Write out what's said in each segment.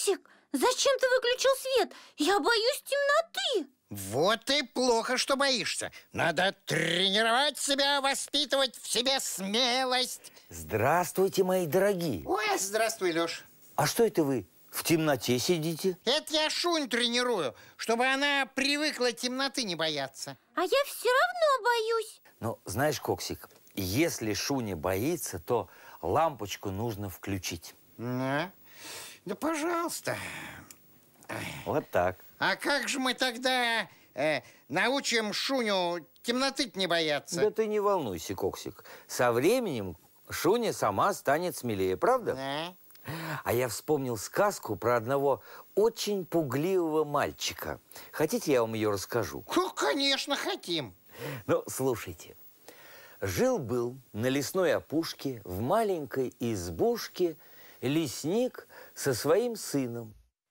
Коксик, зачем ты выключил свет? Я боюсь темноты. Вот и плохо, что боишься. Надо тренировать себя, воспитывать в себе смелость. Здравствуйте, мои дорогие. Ой, здравствуй, Леш. А что это вы в темноте сидите? Это я Шунь тренирую, чтобы она привыкла темноты не бояться. А я все равно боюсь. Ну, знаешь, Коксик, если Шуня боится, то лампочку нужно включить. Да, пожалуйста. Вот так. А как же мы тогда научим Шуню темноты не бояться? Да ты не волнуйся, Коксик. Со временем Шуня сама станет смелее, правда? Да. А я вспомнил сказку про одного очень пугливого мальчика. Хотите, я вам ее расскажу? Конечно, хотим. Ну, слушайте. Жил-был на лесной опушке в маленькой избушке лесник со своим сыном.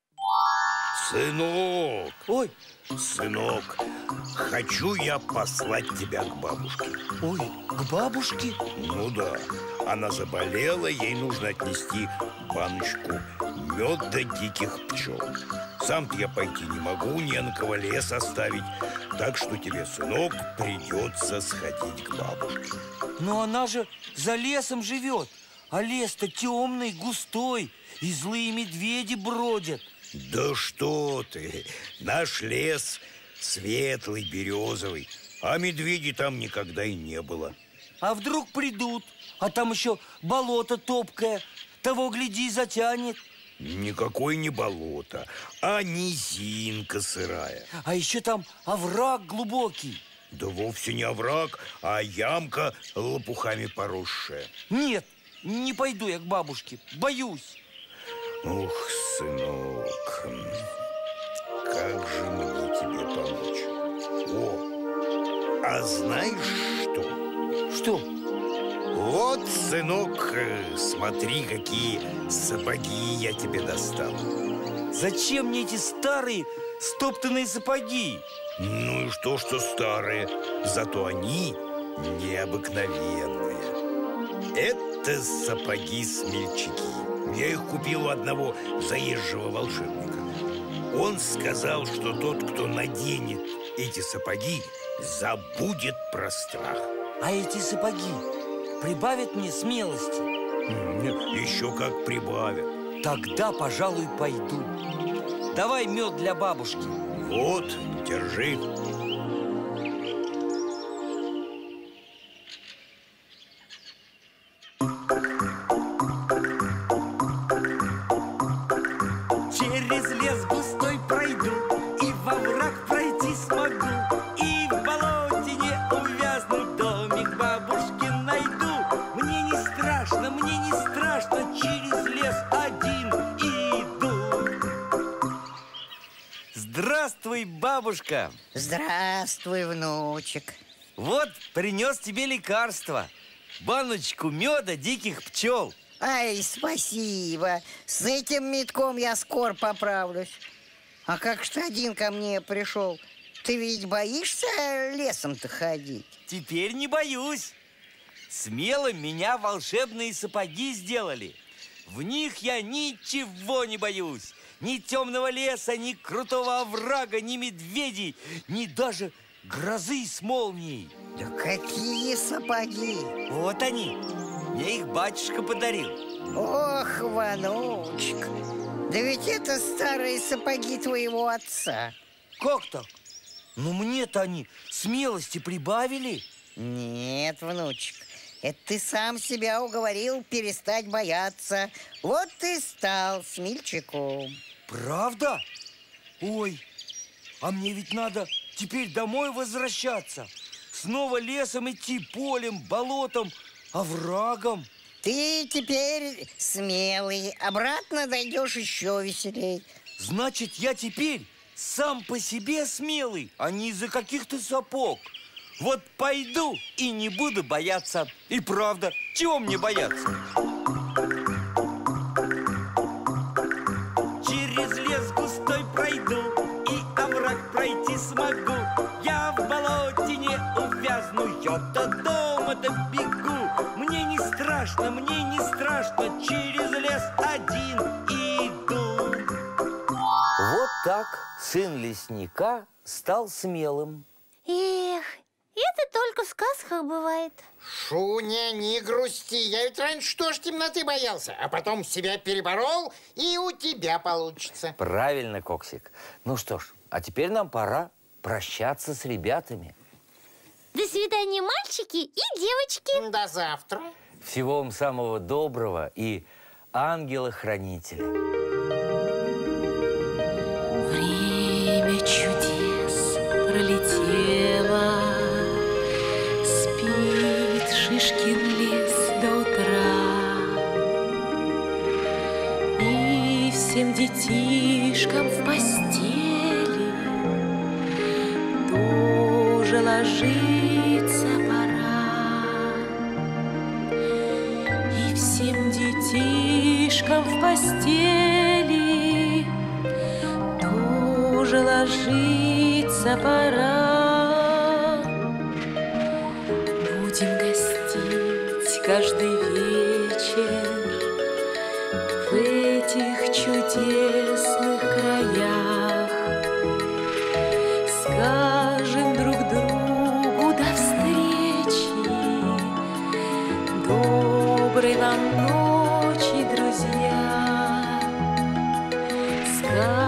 Сынок, Ой, сынок, хочу я послать тебя к бабушке. ой, к бабушке? Ну да, она заболела, ей нужно отнести баночку меда диких пчел. Сам-то я пойти не могу, не на кого лес оставить. Так что тебе, сынок, придется сходить к бабушке. Но она же за лесом живет. А лес-то темный, густой, и злые медведи бродят. Да что ты, наш лес светлый, березовый, а медведей там никогда и не было. А вдруг придут, а там еще болото топкое, того, гляди, затянет. Никакое не болото, а низинка сырая. А еще там овраг глубокий. Да вовсе не овраг, а ямка лопухами поросшая. Нет, не пойду я к бабушке, боюсь. Ух, сынок, как же мне тебе помочь? О, а знаешь что? Что? Вот, сынок, смотри, какие сапоги я тебе достал. Зачем мне эти старые стоптанные сапоги? Ну и что старые, зато они необыкновенные. Это сапоги-смельчаки. Я их купил у одного заезжего волшебника. Он сказал, что тот, кто наденет эти сапоги, забудет про страх. А эти сапоги прибавят мне смелости? Еще как прибавят. Тогда, пожалуй, пойду. Давай мед для бабушки. Вот, держи. Через лес густой пройду, и во враг пройти смогу, и в болоте не увязну, домик бабушки найду. Мне не страшно, через лес один иду. Здравствуй, бабушка! Здравствуй, внучек. Вот, принес тебе лекарство. Баночку меда диких пчел. Ай, спасибо. С этим метком я скоро поправлюсь. А как ж ты один ко мне пришел? Ты ведь боишься лесом-то ходить? Теперь не боюсь. Смело меня волшебные сапоги сделали. В них я ничего не боюсь. Ни темного леса, ни крутого оврага, ни медведей, ни даже грозы с молнией. Да какие сапоги? Вот они. Мне их батюшка подарил. Ох, внучек, да ведь это старые сапоги твоего отца. Как так? Ну мне-то они смелости прибавили. Нет, внучек, это ты сам себя уговорил перестать бояться. Вот ты стал смельчаком. Правда? Ой, а мне ведь надо теперь домой возвращаться. Снова лесом идти, полем, болотом, оврагом. Ты теперь смелый, обратно дойдешь еще веселей. Значит, я теперь сам по себе смелый, а не из-за каких-то сапог. Вот пойду и не буду бояться. И правда, чего мне бояться? Через лес густой пройду, и овраг пройти смогу. Я в болоте не увязну, я до дома добегу. Мне не страшно, через лес один иду. сын лесника стал смелым. Эх, это только в сказках бывает. Шуня, не грусти. Я ведь раньше тоже темноты боялся, а потом себя переборол, и у тебя получится. Правильно, Коксик. Ну что ж, а теперь нам пора прощаться с ребятами. До свидания, мальчики и девочки. До завтра. Всего вам самого доброго и ангела-хранителя. Время чудес пролетело, спит Шишкин лес до утра. И всем детишкам в постели тоже ложиться пора. И всем детишкам в постели тоже ложиться пора. Будем гостить каждый вечер в этих чудесных краях. Скажем друг другу до встречи, доброй вам ночи, друзья.